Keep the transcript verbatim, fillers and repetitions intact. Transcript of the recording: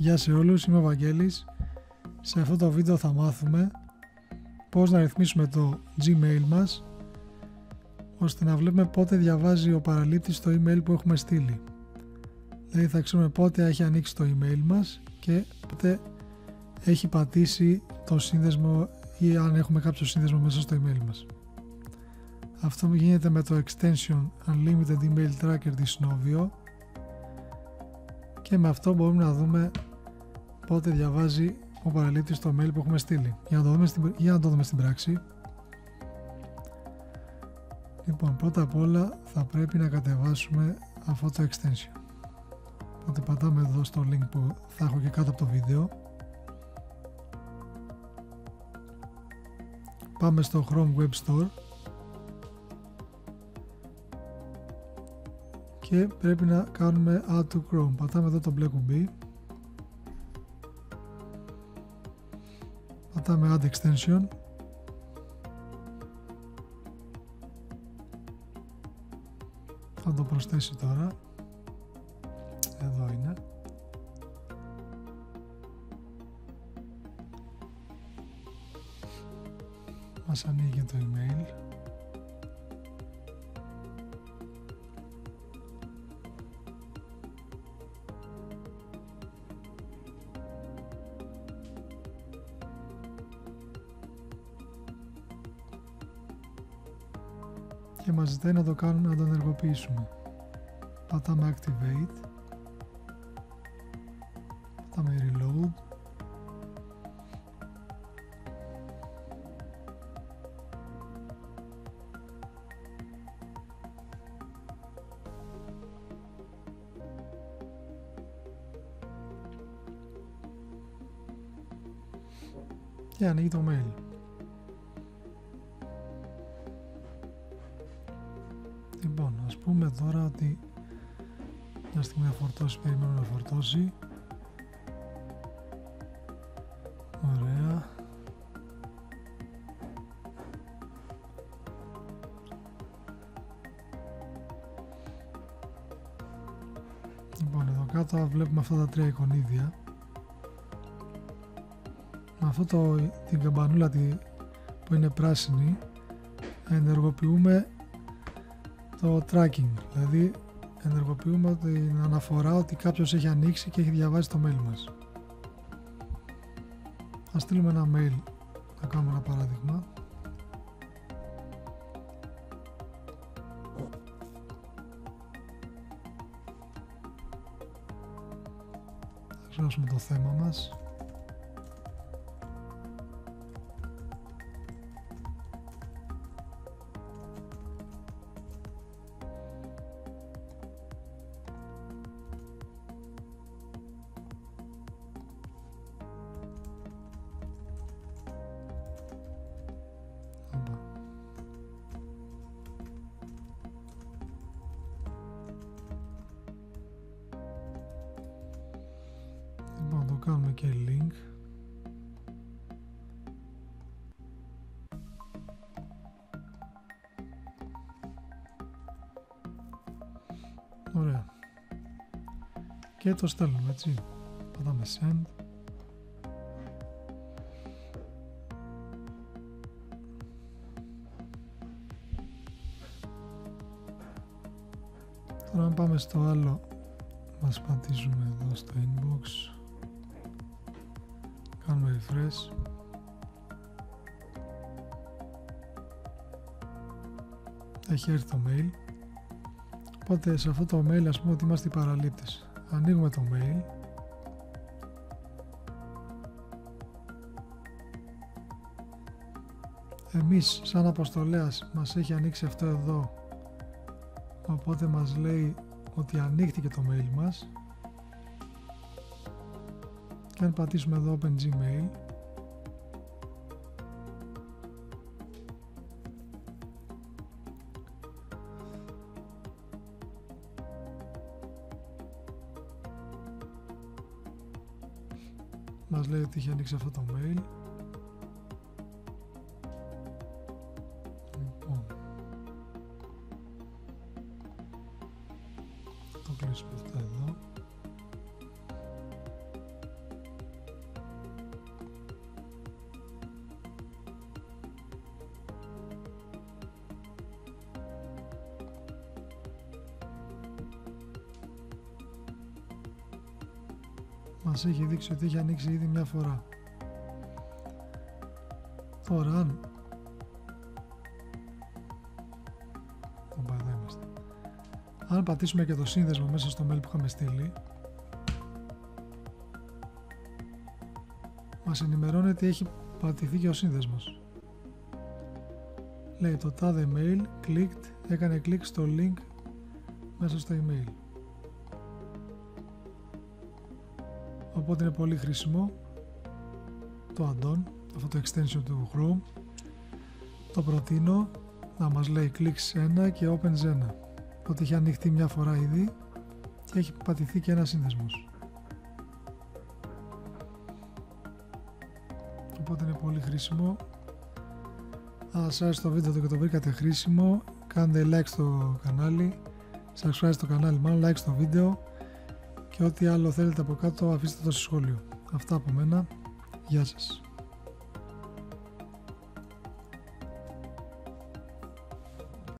Γεια σε όλους, είμαι ο Βαγγέλης. Σε αυτό το βίντεο θα μάθουμε πώς να ρυθμίσουμε το Gmail μας ώστε να βλέπουμε πότε διαβάζει ο παραλήπτης το email που έχουμε στείλει. Δηλαδή θα ξέρουμε πότε έχει ανοίξει το email μας και πότε έχει πατήσει το σύνδεσμο ή αν έχουμε κάποιο σύνδεσμο μέσα στο email μας. Αυτό γίνεται με το extension Unlimited Email Tracker της Novio και με αυτό μπορούμε να δούμε πότε διαβάζει ο παραλήπτης το mail που έχουμε στείλει. Για να το δούμε στην, για να το δούμε στην πράξη. Λοιπόν, πρώτα απ' όλα θα πρέπει να κατεβάσουμε αυτό το extension. Οπότε πατάμε εδώ στο link που θα έχω και κάτω από το βίντεο. Πάμε στο Chrome Web Store και πρέπει να κάνουμε Add to Chrome. Πατάμε εδώ το μπλε κουμπί. Πατάμε Add Extension. Θα το προσθέσει τώρα. Εδώ είναι. Μας ανοίγει το email. Και μας ζητάει να το κάνουμε, να το ενεργοποιήσουμε. Πατάμε Activate. Πατάμε Reload. Και ανοίγει το mail. Λοιπόν, ας πούμε τώρα ότι μια στιγμή να φορτώσει, περιμένω να φορτώσει. Ωραία. Λοιπόν, εδώ κάτω βλέπουμε αυτά τα τρία εικονίδια. Με αυτό το, την καμπανούλα που είναι πράσινη ενεργοποιούμε το tracking, δηλαδή ενεργοποιούμε την αναφορά ότι κάποιος έχει ανοίξει και έχει διαβάσει το mail μας. Ας στείλουμε ένα mail, να κάνουμε ένα παράδειγμα. Θα γράψουμε το θέμα μας. Λοιπόν, το κάνουμε και link. Ωραία. Και το στέλνουμε, έτσι. Πατάμε send. Τώρα αν πάμε στο άλλο, μας πατήσουμε εδώ στο inbox. Κάνουμε refresh. Έχει έρθει το mail. Οπότε σε αυτό το mail ας πούμε ότι είμαστε οι παραλήπτες. Ανοίγουμε το mail. Εμείς σαν αποστολέας μας έχει ανοίξει αυτό εδώ. Οπότε μας λέει ότι ανοίχτηκε το mail μας. Και αν πατήσουμε εδώ Open Gmail, μας λέει ότι έχει ανοίξει αυτό το mail. Λοιπόν, το κλείσουμε αυτό εδώ. μας έχει δείξει ότι έχει ανοίξει ήδη μια φορά. Τώρα αν Οπα, εδώ είμαστε. Αν πατήσουμε και το σύνδεσμο μέσα στο mail που είχαμε στείλει, μας ενημερώνει ότι έχει πατηθεί και ο σύνδεσμος. Λέει το τάδε mail clicked, έκανε κλικ στο link μέσα στο email. Οπότε είναι πολύ χρήσιμο το add-on, αυτό το extension του Chrome. Το προτείνω να μας λέει clicks ένα και opens ένα. Οπότε έχει ανοιχτεί μια φορά ήδη και έχει πατηθεί και ένα σύνδεσμος. Οπότε είναι πολύ χρήσιμο. Αν σας άρεσε το βίντεο και το βρήκατε χρήσιμο, κάντε like στο κανάλι, subscribe στο κανάλι μάλλον, like στο βίντεο και ό,τι άλλο θέλετε από κάτω αφήστε το στο σχόλιο. Αυτά από μένα. Γεια σας.